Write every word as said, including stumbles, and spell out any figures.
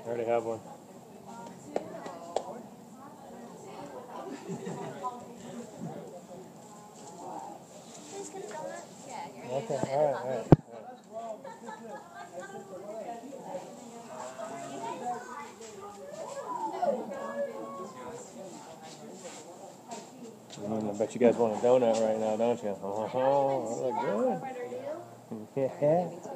I already have one. Okay, all right, all right. Mm, I bet you guys want a donut right now, don't you? Oh, that look good. Yeah.